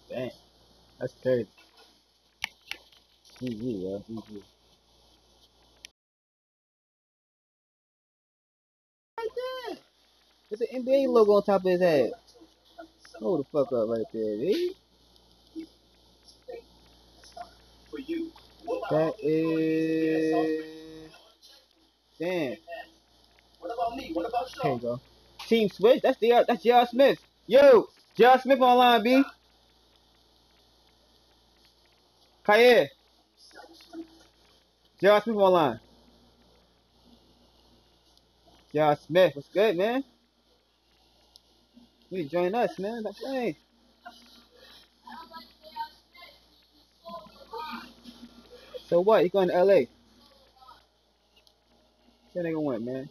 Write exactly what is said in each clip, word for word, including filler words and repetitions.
Damn, that's crazy. G G, yo, G G. Right there. There's an N B A logo on top of his head. Hold the fuck up right there, B. That is. Damn. There you go. Team switch. That's the that's J R. Smith. Yo, J R. Smith online, B. Kaye. J R. Smith online. J R. Smith, what's good, man? You need to join us, man. That's right. So what? You going to L A? That nigga went, man.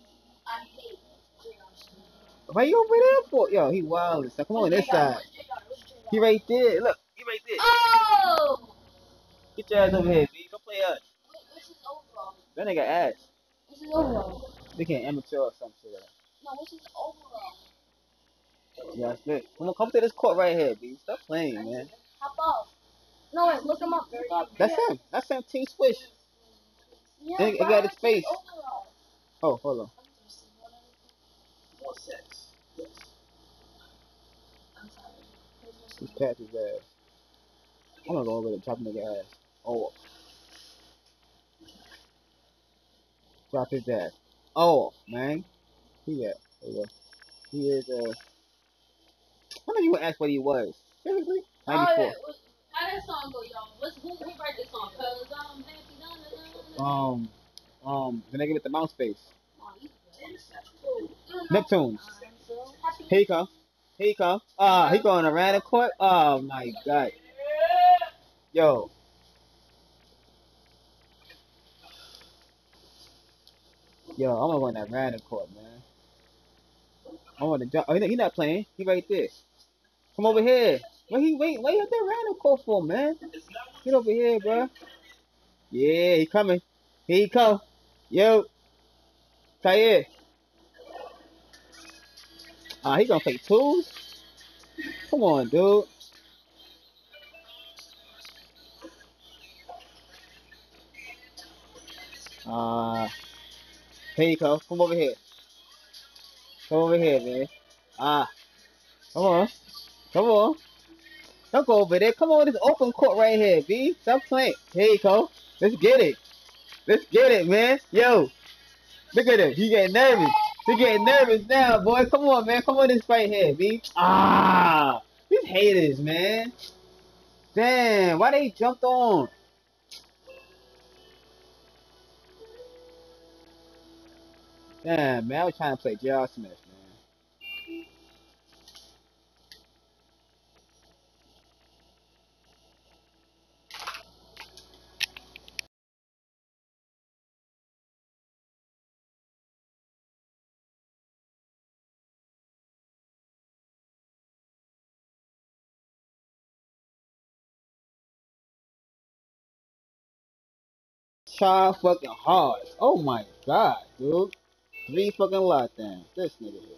Why you over there for? Yo, he wild. So come on this side. He right there. Look, he right there. Oh! Get your ass over here, B. Go play us. That nigga ass. This is overall. They can't amateur or some shit. No, this is overall. Yeah, that's good. Come on, come to this court right here, B. Stop playing, man. Hop off. No, wait, look him up. That's him. That's him. Team Swish. Yeah, it, it got his face. Oh, hold on. Just catch his ass. I'm gonna go over there and chop nigga ass. Oh, drop his ass. Oh, man. He at? There you go. He is, uh... How many you gonna ask what he was? Seriously? ninety-four. Oh, how that song go, y'all? What's, who, who write this song? Cause I'm happy, Um, um, the nigga with the mouse face. Neptunes. Here you come. Here you come. Ah, uh, he going around the court. Oh my god. Yo. Yo, I'm gonna go in that random court, man. I want to jump. Oh, he he not playing. He right there. Come over here. Where he wait? Wait at that random court for, man? Get over here, bro. Yeah, he coming. Here he come. Yo, Kaye. Ah, uh, he gonna play twos? Come on, dude. Ah, uh, here you go. Come over here. Come over here, man. Ah, come on. Come on. Don't go over there. Come on, this open court right here, B. Stop playing. Here you go. Let's get it. Let's get it, man. Yo, look at him. He getting nervous. He getting nervous now, boy. Come on, man. Come on this right here, B. Ah, these haters, man. Damn, why they jumped on? Damn, man. I was trying to play J R. Smith, man. Try fucking hard. Oh my god, dude. Three fucking lockdowns. This nigga here.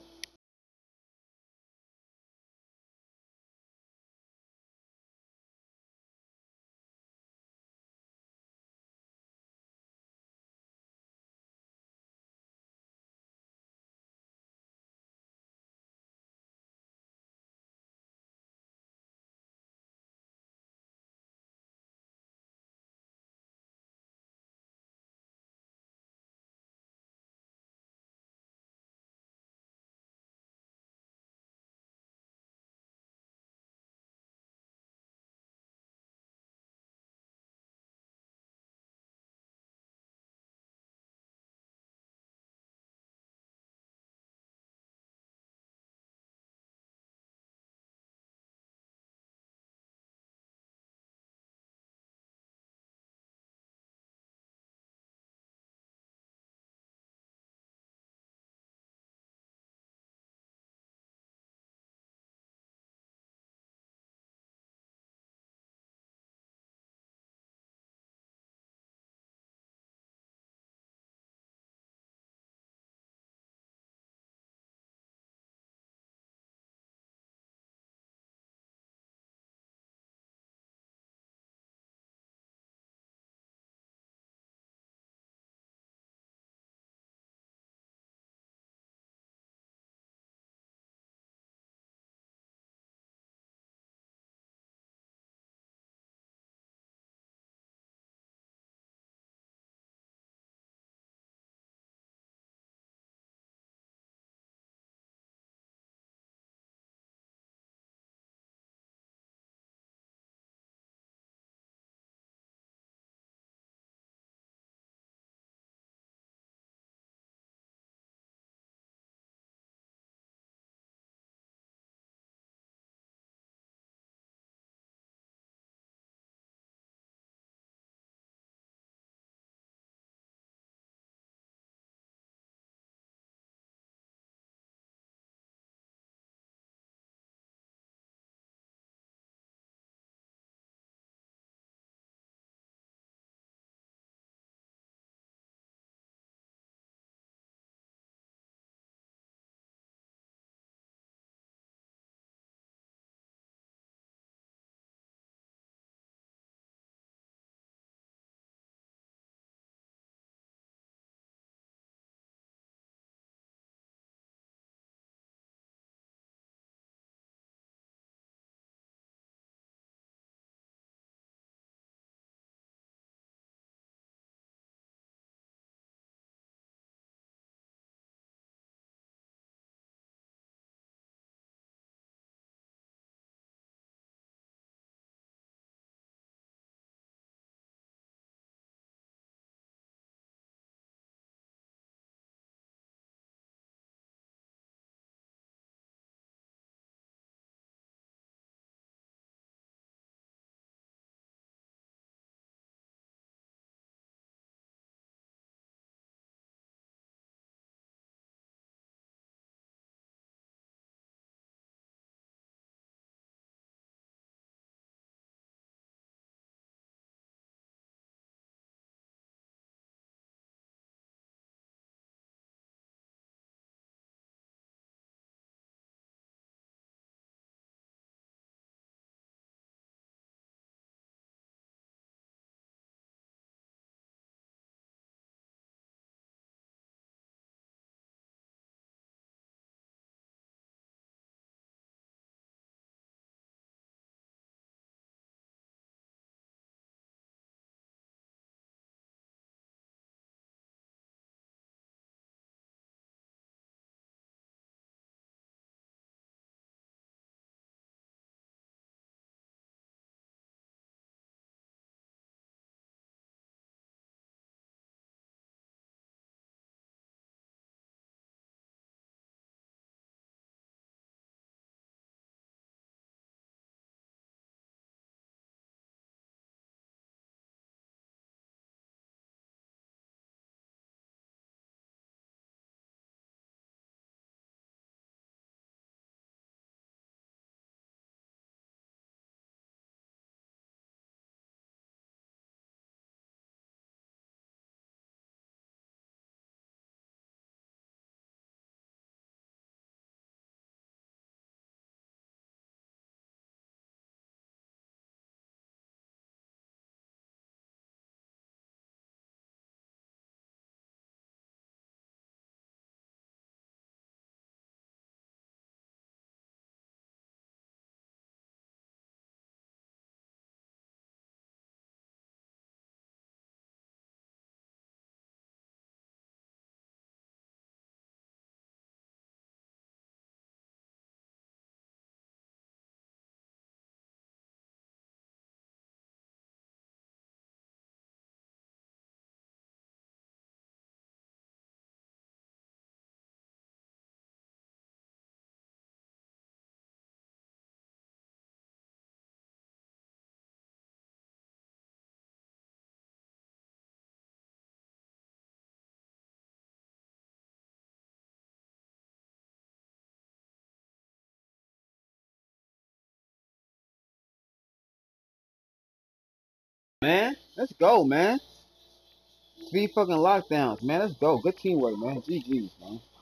man. Let's go, man. Three fucking lockdowns, man. Let's go. Good teamwork, man. G G's, man.